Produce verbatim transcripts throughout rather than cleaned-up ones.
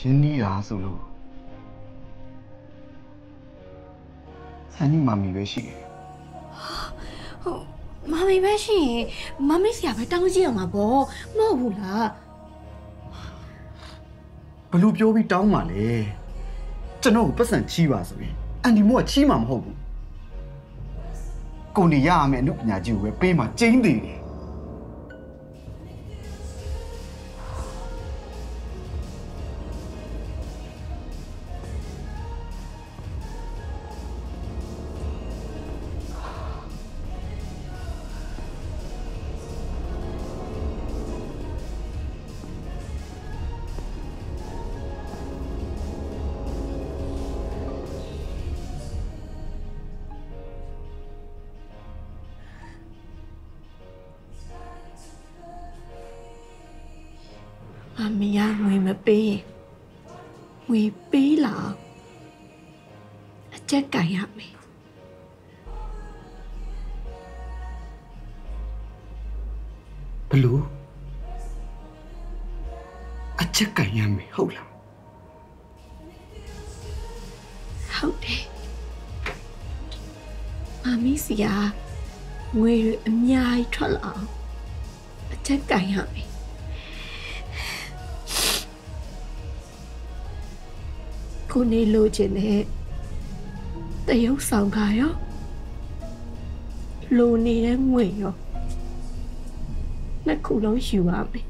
င်းနီးတာဆိုလို့ဆန်နီမမီပဲရှိတယ်ဟုတ်မမီပဲရှိရင်မမီဆရာပဲတောင်းကြည့်ရမှာပေါ့မဟုတ်ဘူးလားဘလို့ပြောပြီးတောင်းပါလေကျွန်တော်ကိုပတ်စံချီးပါဆိုရင်အန်ဒီမို့ကချီးမှာမဟုတ်ဘူးကိုနေရရမယ်အနုပညာကြီးကိုပဲပေးမှကျင်းသေးတယ်မမီကငွေမပေးငွေပေးလာအချက်ကင်ရမယ်ဘလို့အချက်ကင်ရမယ်ဟုတ်လားဟုတ်တယ်မမီစီကငွေတွေအများကြီးထွက်လာအောင်အချက်ကင်ရမယ်ကိုနေလိုချင်တဲ့တရုပ်ဆောင်ကရောလိုနေတဲ့ငွေရောနှစ်ခုလုံးယူရမယ်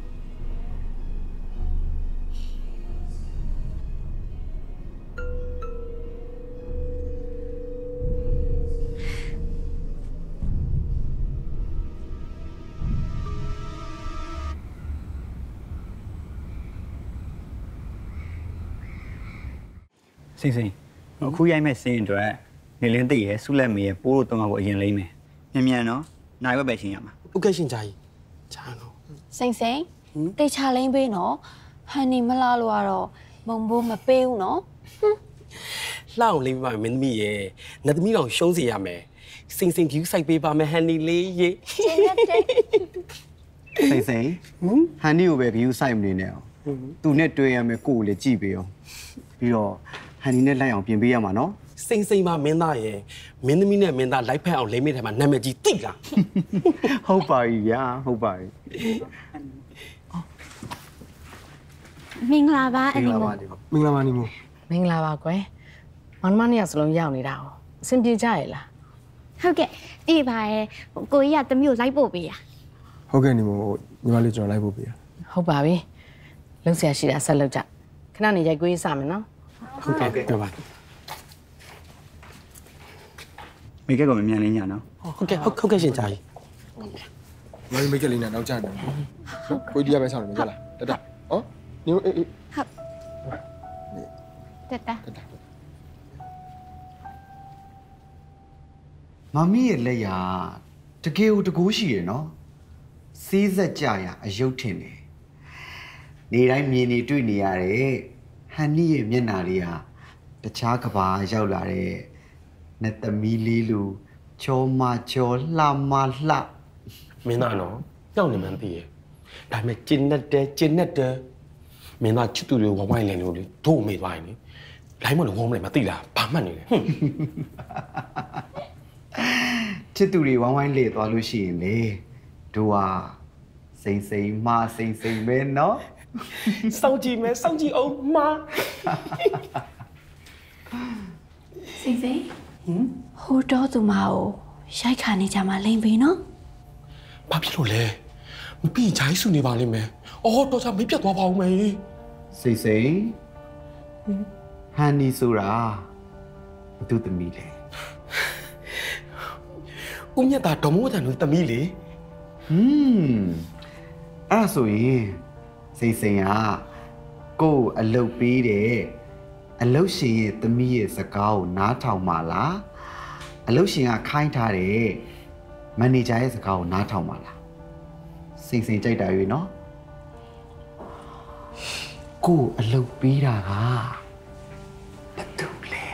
စိန်စိန်အခုရိုက်မဲ့စင်းအတွက်နေလင်းသိရဆုလက်မေရဲ့ပိုးတို့တော့ကိုအရင်လိမ့်မယ်မြန်မြန်နော်နိုင်ဝက်ပဲရှင်းရမှာဟုတ်ကဲ့ရှင်ဂျာကြီးဂျာနော်စိန်စိန်တေချာလိမ့်ပေးနော်ဟန်နီမလာလို့ကတော့မုံဘိုးမပေးဘူးနော်လှအောင်လိမ့်ပါမယ်မင်းသမီးရဲ့နတ်သမီးတော်ရှုံးစီရမယ်စိန်စိန်ဖြူစိုက်ပေးပါမယ်ဟန်နီလေးရေကျင်းတဲ့စိန်စိန်ဟန်နီကိုပဲဖြူစိုက်မနေနဲ့အောင်သူနဲ့တွေ့ရမယ်ကိုကိုလည်းကြည့်ပေးအောင်ပြီးတော့ဟန်နီနဲ့လိုက်အောင်ပြင်ပေးရမှာနော်စိန်စိန်ပါမင်းသားရဲ့မင်းသမီးနဲ့မင်းသားလိုက်ဖက်အောင်လိမ့်မိတယ်မှာနာမည်ကြီးသိလားဟုတ်ပါပြီဗျာဟုတ်ပါပြီမင်္ဂလာပါအနီမို့မင်္ဂလာပါအနီမို့မင်္ဂလာပါကွယ်မောင်နှမနှစ်ယောက်စလုံးရောက်နေတာ哦အဆင်ပြေကြရဲ့လားဟုတ်ကဲ့အေးပါရဲ့ကိုကြီးကတမျိုးလိုက်ပို့ပေးရဟုတ်ကဲ့အနီမို့ညီမလေးကျွန်တော်လိုက်ပို့ပေးရဟုတ်ပါပြီလုံဆရာရှိတာဆက်လုပ်ကြခဏနေရိုက်ကိုရေးစမယ်နော်ဟုတ်ကဲ့ပြပါမိကက်ကမမြန်လေးညာနော်ဟုတ်ကဲ့ဟုတ်ဟုတ်ကဲ့ရှင်ဂျာကြီးညီမမိကလေးနဲ့နောက်ကျနေကိုကြီးရပဲဆောင်နေကြလားတတဟောညီအေးအေးဟုတ်တတမမီရဲ့လက်ရတကယ်ကိုတကူးရှိရနော်စေးဆက်ကြရအယုတ်ထင်တယ်နေတိုင်းမြင်နေတွေ့နေရတယ်ဟန်နီရဲ့မျက်နှာလေးဟာတခြားကဘာရောက်လာတဲ့နဲ့သမီးလေးလူချောမချောလှမလှမင်းသားနော်ကြောက်နေမှန်းသိရဲ့ဒါပေမဲ့ကျင်းတဲ့ကျင်းတဲ့မင်းသားချစ်သူတွေဝဝိုင်းလင်လို့လေတို့မေးသွားရင်လေလိုင်းမလို့ဝုန်းမလဲမသိလားဘာမှတ်နေလဲဟွန်းချစ်သူတွေဝိုင်းဝိုင်းလေသွားလို့ရှိရင်လေတို့ဟာစိမ့်စိမ့်မစိမ့်စိမ့်ပဲနော်စောင့်ကြည့်မယ်စောင့်ကြည့်အောင်မစိစိဟင်ဟိုတော့သူမကိုရိုက်ခါနေကြမှာလိမ့်ပြီနော်ဘာဖြစ်လို့လဲမပြီးဂျိုင်းဆူနေပါလိမ့်မယ်အော်တော့ချာမေးပြတ်သွားပါဦးမယ်စိတ်စိတ်ဟန်နီဆိုတာဘသူသမီးလဲဦးမြတ်သားဒေါ်မိုးတန်တို့သမီးလေဟွန်းအဲ့ဆိုရင်စိတ်စိတ်ကကို့အလုတ်ပေးတယ်အလုတ်ရှင်ရဲ့သမီးရဲ့စကားကိုနားထောင်ပါလားအလုတ်ရှင်ကခိုင်းထားတယ်မန်နေဂျာရဲ့စကားကိုနားထောင်ပါလားစိတ်စိတ်ကြိုက်တာရွေးနော်ကို့အလုတ်ပေးတာကဘသူလဲ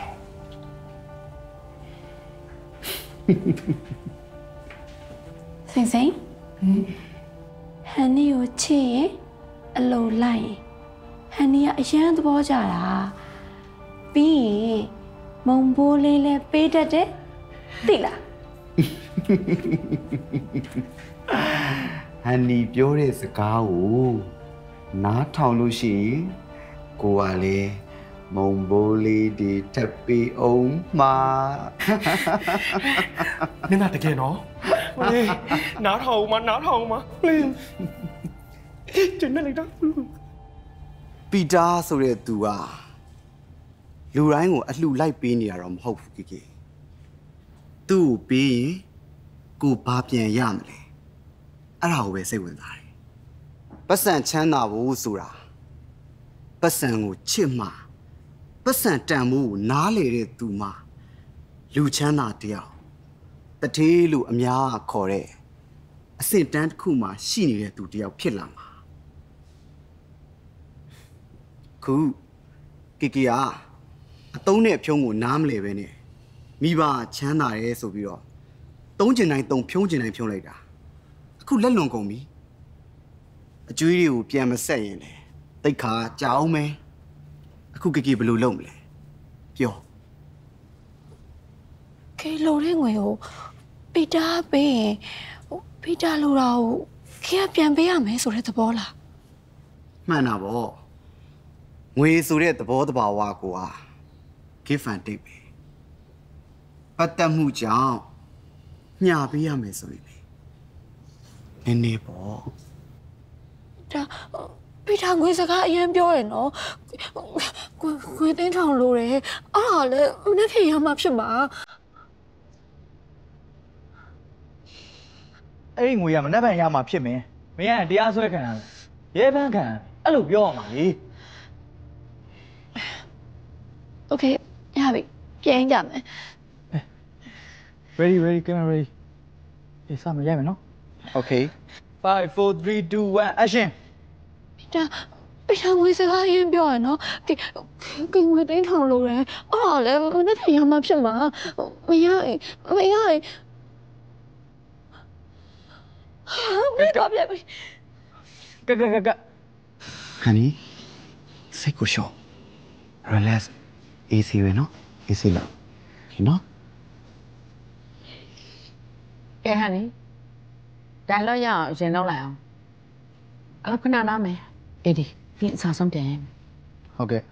စိတ်စိတ်ဟန်နီကိုချစ်ရင်အလိုလိုက်ရင်ဟန်နီကအရန်သဘောကျတာပြီးရင်မုံဘိုးလေးလည်းပေးတတ်တယ်သိလားဟန်နီပြောတဲ့စကားကိုနားထောင်လို့ရှိရင်ကိုကလည်းမုံဘိုးလေးဒီထပ်ပြီးအောင်မှာနင်ကတကယ်နော်ဟေးနားထောင်မနားထောင်မလေကျင်းနေလိုက်တော့ပီတာဆိုတဲ့သူကလူတိုင်းကိုအလှလိုက်ပေးနေရတော့မဟုတ်ဘူးကိကိသူ့ကိုပေးရင်ကိုဘာပြန်ရမလဲအဲ့ဒါကိုပဲစိတ်ဝင်စားတယ်ပတ်စံချမ်းသာဖို့ဆိုတာပတ်စံကိုချစ်မှပတ်စံတန်ဖို့ကိုနားလေတဲ့သူမှလူချမ်းသာတယောက်တထေးလို့အများခေါ်တဲ့အဆင့်တန်းတစ်ခုမှရှိနေတဲ့သူတယောက်ဖြစ်လာမှာခုကီကီကအတုံးနဲ့ဖြုံးကိုနားမလဲပဲနဲ့မိဘချမ်းသာရဲဆိုပြီးတော့သုံးကျင်တိုင်းသုံးဖြုံးကျင်တိုင်းဖြုံးလိုက်တာအခုလက်လွန်ကုန်ပြီအကျွေးတွေကိုပြန်မဆက်ရင်လေတိတ်ခါကြောင်းမယ်အခုကီကီဘယ်လိုလုပ်မလဲပြောခေလိုတဲ့ငွေကိုပီတာပေးရင်ပီတာလိုတာကိုခေကပြန်ပေးရမယ်ဆိုတဲ့သဘောလားမှန်တာပေါ့ငွေဆိုတဲ့သဘောတဘာဝကိုဟာ give and take ပဲပတ်သက်မှုကြောင့်ညှာပေးရမယ်ဆိုရင်နည်းနည်းပေါ့ဒါပီတာငွေစကားအရင်ပြောရနော်ကိုကိုတင်းထောင်လိုတယ်အဲ့ဒါလည်းဦးနဲ့ခေရမှာဖြစ်မှာအဲ့ဒီငွေကမနှက်ပန်ရမှာဖြစ်မယ်မင်းကတရားစွဲခံရတယ်ရဲပန်းခံအဲ့လိုပြောရမှာလေโอเคရပြီပြန်ကြမယ် ready ready camera ready ဒီစမရိုက်မယ်နော် okay five four three two one action ပီတာပီတာငွေစကားအရင်ပြောရနော်ဒီကငွေတင်းထောင်လိုတယ်အဲ့ဒါလည်းဦးနဲ့ခေရမှာဖြစ်မှာမရမရ 没搞别别， ကကကက honey စိတ်ကိုရှော့ relax easy ပဲနော် easy လောက်နော်ကဲဟန်နီဒါတော့ရအောင်ရင်တော့လိုက်အောင်အဲ့ခဏနားမယ်အေးဒီဒီအစားဆုံးပြန်ရင်ဟုတ်ကဲ့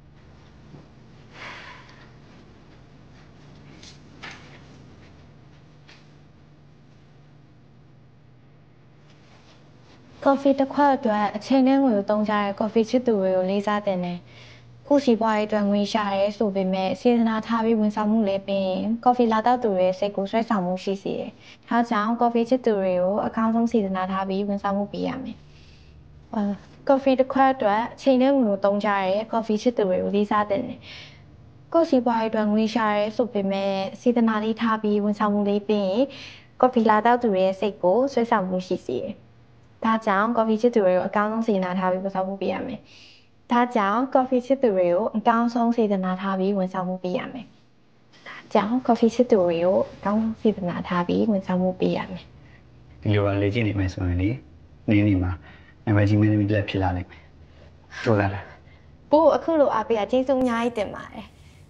coffee တစ်ခွက်အတွက်အချိန်နဲ့ငွေကိုသုံးကြတဲ့ coffee ချစ်သူတွေကိုလေးစားတင်တယ်။ခုစီပွားရေးအတွက်ငွေရှာရဲဆိုပေမဲ့စေတနာထားပြီးဝန်ဆောင်မှုလေးပေးရင် coffee လာတော့သူတွေစိတ်ကိုဆွဲဆောင်မှုရှိစေတယ်။ဒါကြောင့် coffee ချစ်သူတွေကိုအကောင်းဆုံးစေတနာထားပြီးဝန်ဆောင်မှုပေးရမယ်။အာ coffee တစ်ခွက်အတွက်အချိန်နဲ့ငွေကိုသုံးကြတဲ့ coffee ချစ်သူတွေကိုလေးစားတင်တယ်။ကိုစီပွားရေးအတွက်ငွေရှာရဲဆိုပေမဲ့စေတနာလေးထားပြီးဝန်ဆောင်မှုလေးပေးရင် coffee လာတော့သူတွေရဲ့စိတ်ကိုဆွဲဆောင်မှုရှိစေတယ်။ဒါကြောင့် coffee ချစ်သူတွေကိုအကောင်းဆုံးစေတနာထားပြီးဝန်ဆောင်မှုပေးရမယ်။ဒါကြောင့် coffee ချစ်သူတွေကိုအကောင်းဆုံးစေတနာထားပြီးဝန်ဆောင်မှုပေးရမယ်။ဒါကြောင့် coffee ချစ်သူတွေကိုအကောင်းဆုံးစေတနာထားပြီးဝန်ဆောင်မှုပေးရမယ်ဒီလိုပါလေ့ကျင့်နေမယ်ဆိုရင်လေနေနေမှာနာမည်ကြီးမင်းသမီးလက်ဖြစ်လာလိမ့်မယ်ကြိုးစားလား။ပို့အခုလိုအားပေးတာကျေးဇူးအများကြီးတင်ပါတယ်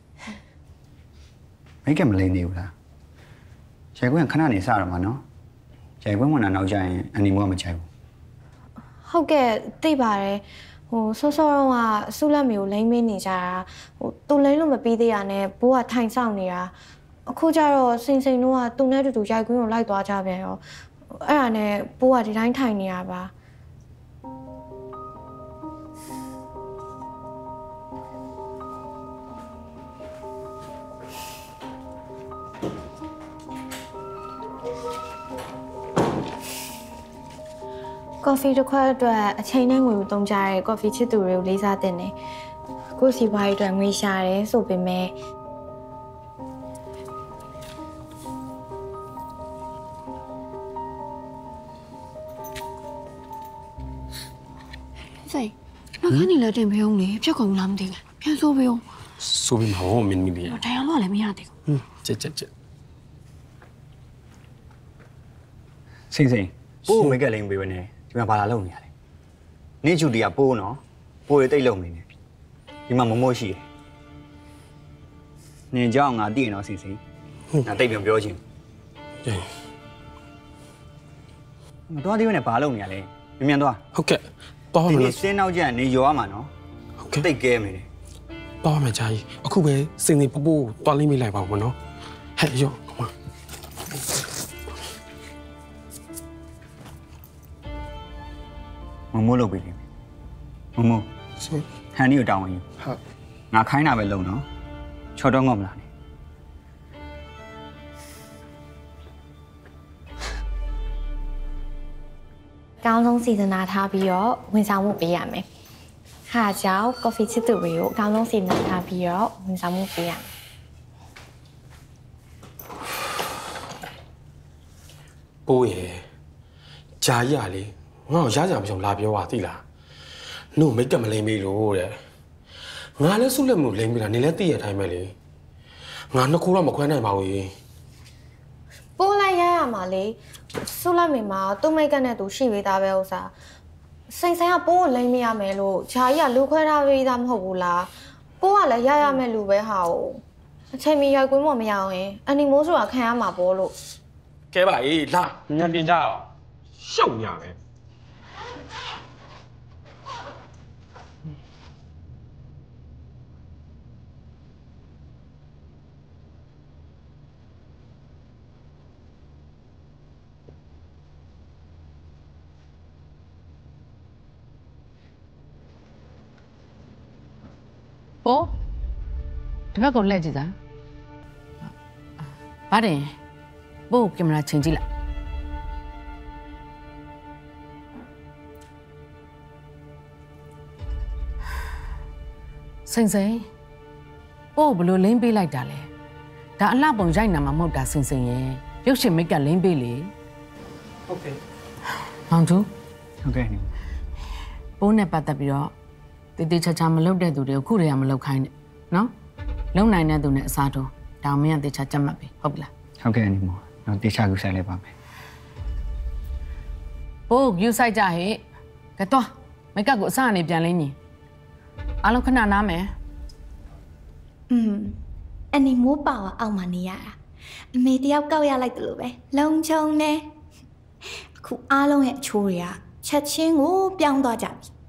မိတ်ကမလိမ့်နေဘူးလားရိုက်ခွင့်ခဏနေစရမှာနော်ရိုက်ခွင့်ဝင်တာနောက်ကျရင်အန်နီမိုကမချိုက်ဘူး။ဟုတ်ကဲ့သိပါတယ်။ဟိုဆော့ဆော့တော့ကဆုလက်မျိုးလိမ့်မင်းနေကြတာဟိုသူလိမ့်လို့မပြီးသေးရနဲ့ဘိုးကထိုင်ဆောင်နေတာအခုကျတော့စင်စင်တို့ကသူနဲ့တူတူရိုက်ခွင်းကိုလိုက်သွားကြပြန်ရောအဲ့ဒါနဲ့ဘိုးကဒီတိုင်းထိုင်နေရပါ coffee တစ်ခွက်အတွက်အချိန်နဲ့ငွေကိုသုံးကြတဲ့ coffee ချစ်သူတွေကိုလေးစားတင်တယ်။ကိုစီပွားရေးအတွက်ငွေရှာတယ်ဆိုပေမဲ့စိတ်မခဏနေလည်းတင်ပေးအောင်လေဖြတ်ကုန်လားမသိဘူးပြန်ဆိုးပေးအောင်ဆိုပြီးမှာဟောမင်းမီလေးတရားလို့လည်းမရသေးဘူးကြက်ကြက်ကြက်စိမ့်စိမ့်ပိုးမိတ်ကလိမ့်ပေးပဲနေဒီမှာဘာလာလုပ်နေရလဲနေချူတီကပိုးနော်ပိုးတွေတိတ်လုံးနေတယ်ဒီမှာမမို့ရှိတယ်နင်ကြောင့်ငါတည်နော်စီစီငါတိတ်ပြန်ပြောချင်မတော်သေးဘူးနဲ့ဘာလုပ်နေရလဲမြန်မြန်သွားဟုတ်ကဲ့တော့မလို့စင်းနောက်ကျနေရောရမှာနော်ဟုတ်ကဲ့တိတ်ကဲမယ်လေတော့မယ်ဂျာကြီးအခုပဲစင်နေပပိုးတွားလိမ့်မိလိုက်ပါဦးမနော်ဟဲ့ရောမမမို့လုပ်ပြီလေမမို့ဟန်နီကိုတောင်းဝင်ယူဟုတ်ငါခိုင်းတာပဲလုံနော်ချော်တော့ငေါ့မလားကောင်းဆုံးစီစဉ်နာထားပြီးတော့ဝန်ဆောင်မှုပေးရမယ်။ဟာကြောင့် coffee ချစ်သူတွေကိုအကောင်းဆုံးစီစဉ်ထားပြီးတော့ဝန်ဆောင်မှုပေးရမယ်။ပိုးရယ်ဂျာကြီးကလေငါ့ကိုရကြမပြောလာပြောပါသိလား။နှုတ်မိတ်ကပ်မလိမ့်မေးလို့တဲ့။ငါလည်းဆုလက်မှုလိမ့်မေးတာနေလည်းသိရတိုင်းပဲလေ။ငါနှစ်ခုတော့မခွဲနိုင်ပါဘူး။ပိုးလိုက်ရရမှာလေ။ဆုလိုက်မိမှာသူ့မိတ်ကပ်နဲ့သူရှိပေးသားပဲဥစား။စိန်ဆိုင်ကပိုးကိုလိမ့်မရမယ်လို့ဂျာကြီးကလူခွဲထားပေးသားမဟုတ်ဘူးလား။ပိုးကလည်းရရမယ်လူပဲဟာ။အချိန်မီရွက်ကွင်းမမရအောင်ရင်အန်နီမိုးဆိုတာခံရမှာပေါ့လို့။ကဲပါအေးလာညံတင်ကြအောင်။ရှုံညာပဲ။ပိုးဒီဘက်ကိုလှည့်ကြည့်စမ်းဗါတယ်ပိုးကင်မရာချိန်ကြည့်လိုက်စိန်စိန်ပိုးဘလို့လိမ့်ပေးလိုက်တာလဲဒါအလှပုံရိုက်နာမှာမဟုတ်တာစိန်စိန်ရဲ့ရုပ်ရှင်မိတ်ကလိမ့်ပေးလေဟုတ်ကဲ့မောင်သူဟုတ်ကဲ့ပိုးနဲ့ပတ်သက်ပြီးတော့တေးသေးချာချာမလုပ်တဲ့သူတွေကိုခုတည်းကမလုပ်ခိုင်းနဲ့နော်လုံနိုင်တဲ့သူနဲ့အစားထိုးတောင်မင်းကတေချာကြက်မှတ်ပြီဟုတ်ပြီလားဟုတ်ကဲ့အနီမောတော့တေချာကူဆိုင်လိုက်ပါမယ်ဘိုးယူဆိုင်ကြဟဲ့ကဲတော့မိတ်ကပ်ကိုအစအနေပြန်လင်းညီအားလုံးခဏနားမယ်อืมအနီမိုးပါဝါအောက်မှာနေရတာအမေတယောက်ကောက်ရလိုက်တယ်လို့ပဲလုံချုံနေအခုအားလုံးရဲ့အချိုးတွေကချက်ချင်းကိုပြောင်းသွားကြပြီ